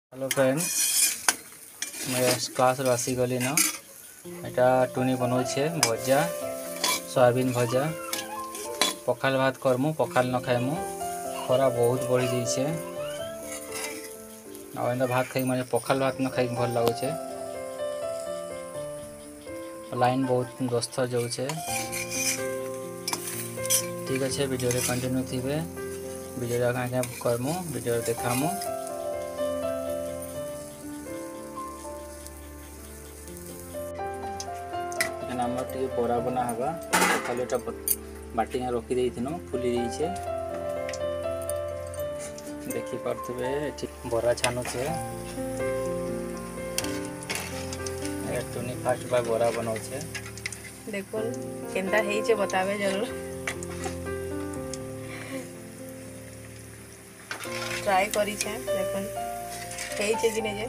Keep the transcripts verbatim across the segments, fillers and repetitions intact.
Hello friends, मैं class आसी गली न एटा टुनी बनाऊे भजा सोयाबीन भजा पखाल भात करमु। पखाल न खाएमु, खरा बहुत बढ़ी जाइए। आ भात खाई मैंने पखाल भात न खाई भल लगुचे। लाइन बहुत व्यस्त जाऊे। ठीक अच्छे, वीडियो रे कंटिन्यू थी। वीडियो क्या करमु, वीडियो देखामु। आमर टे बरा बना हवा। खाली बाटी रखी देनु फुली जाइए। देखी पारे बरा छानुचे। टुनी फास्ट बार बरा बनाऊे। देखो केंता है बतावे जरूर। ट्राई करी छे। देखो है कि नहीं जे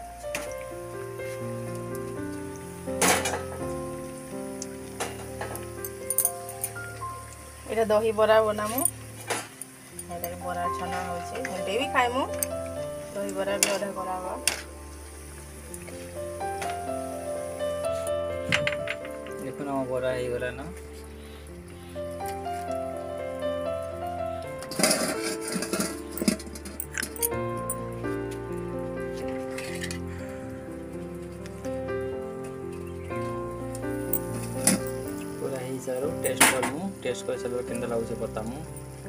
এটা দহি বড়া বনামু। এটা বড়া ছানা হচ্ছে, হেঁটে भी খাইমু। দহি বড়া भी অর্ডার করা হবা। देखो ना बड़ा हो गला ना। पूरा ही सारो टेस्ट करमु। टेस्ट कर सारा केंदा लागुचे बतामु।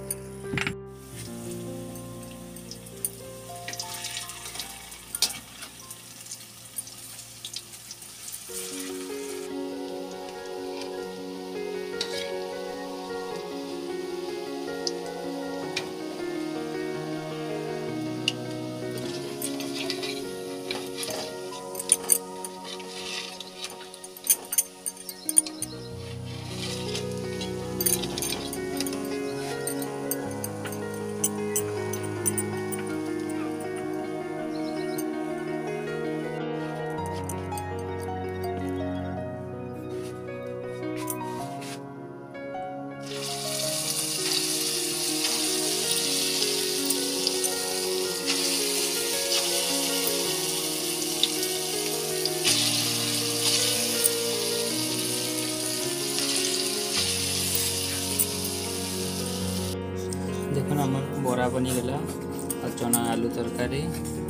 देखो ना बरा बनी गला। और चना आलू तरकारी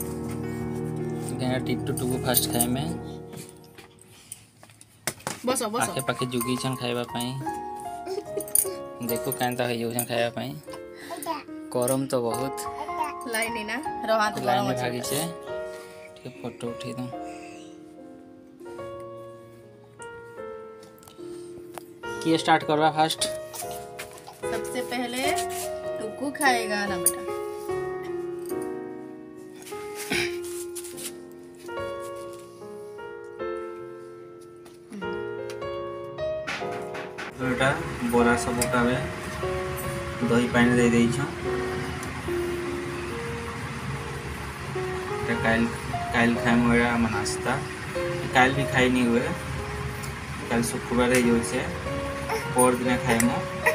टिट्टू टू फास्ट खाए में बस बस आखे पाखे जुगी छन खाइबा पई। देखो केनता हो जाउछन खाइबा पई। गरम तो बहुत लाइन ना रहा तो लाइन गरम में अछि। भागी छे। ठीक फोटो उठी दो। की स्टार्ट करवा फास्ट। सबसे पहले टुकू खाएगा ना बेटा। एटा बरा सब कावे दही पानी दे देई छ। काल काल खाइम हुआ हम नाश्ता। काल भी खाई नहीं हुए। काल शुक्रवार हो पर दिन खाइम।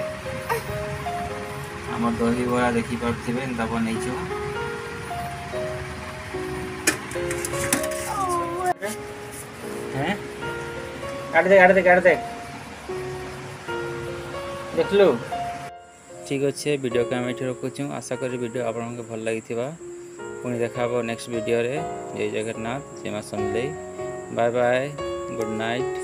आम दही बरा देखी पारे एंता बन काट दे काट दे काट दे देख लो। ठीक अच्छे, वीडियो को ये रखुँ। आशा करी वीडियो आपको भल लगी। पुणी देखा नेक्स्ट वीडियो रे। जय जगन्नाथ, जय मां Samalei. Bye bye, good night.